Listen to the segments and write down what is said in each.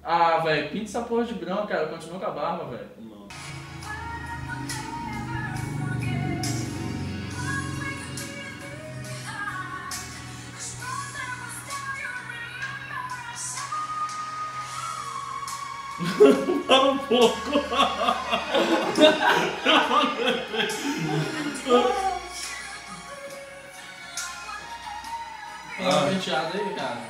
Ah, velho, pinta essa porra de branco, cara. Continua com a barba, velho. Não. Para um pouco. Tem uma penteada aí, cara.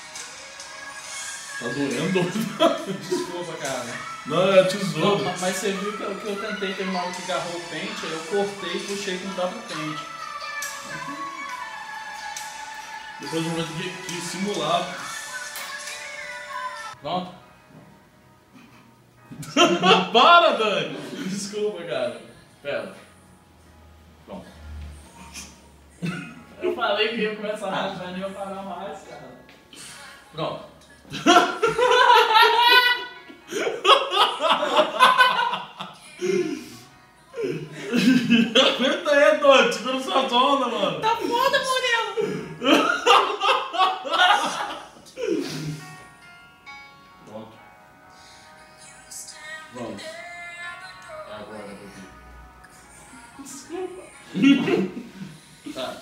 Tá doendo? Desculpa, cara. Não, é tesouro. Não, mas você viu que eu tentei ter uma hora que agarrou o pente, aí eu cortei e puxei com o próprio pente. Depois eu vou ter que simular. Pronto? Para, Dani! Desculpa, cara. Pera. Pronto. Eu falei que ia começar a rachar e não ia parar mais, cara. Pronto. Aguenta aí, Dani! Segura sua onda, mano! Tá foda, Moreno! Pronto. Vamos. É agora, bebê. Tá.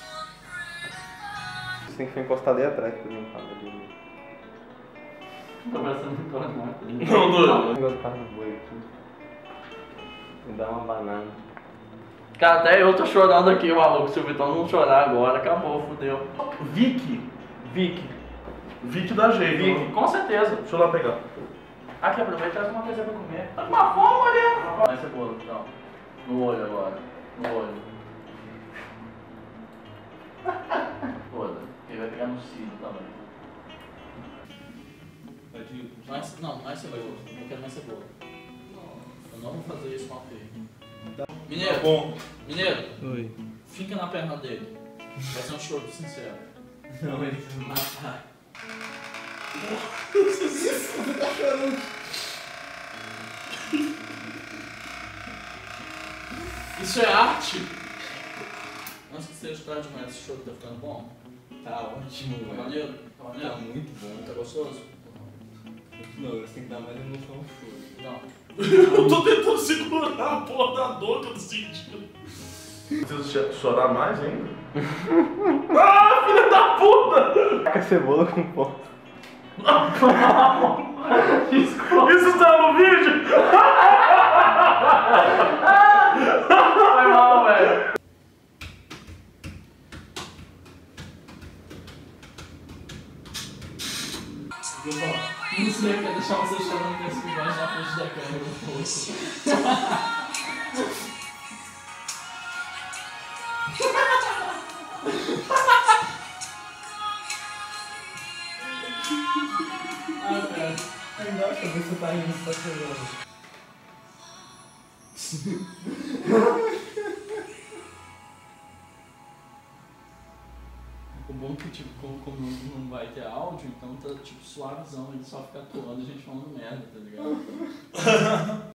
Você tem que ficar encostado aí atrás pra não falar de mim. Tô conversando com o Marcos. Não, Dani! Eu gosto do carro do boi aqui. Me dá uma banana. Cara, até eu tô chorando aqui, maluco. Se o Vitão não chorar agora, acabou, fodeu. Vicky! Vicky. Vicky dá jeito. Vicky, com certeza. Deixa eu lá pegar. Aqui, aproveita e traz uma coisa pra comer. Tá com uma fome, Moreno? Mais cebola, então. No olho agora. No olho. Foda. Ele vai pegar no cílio também. Mais cebola. Eu quero mais cebola. Eu não vou fazer isso com a feia. Mineiro. Tá bom. Mineiro. Oi. Fica na perna dele. Vai ser um choro sincero. Não, ele se Matar. Isso é arte! Antes que seja tarde demais, esse choro tá ficando bom? tá ótimo, Tá velho. maneiro? Tá Tá maneiro? muito bom. Tá gostoso? Não, você tem que dar mais emoção ao choro. Não. Eu tô tentando segurar a porra da dor que eu tô sentindo. Preciso chorar mais ainda? Ah, filha da puta! Taca a cebola com pó. Desculpa. Isso tá no vídeo? Foi mal, velho. Não sei, quer deixar você chorando com esse bigode na frente da câmera no rosto. Ah, cara. Não dá pra ver se você tá rindo, você tá chorando. O bom é que, tipo, como não vai ter áudio, então tá, tipo, suavizão, ele só fica atuando e a gente falando merda, tá ligado?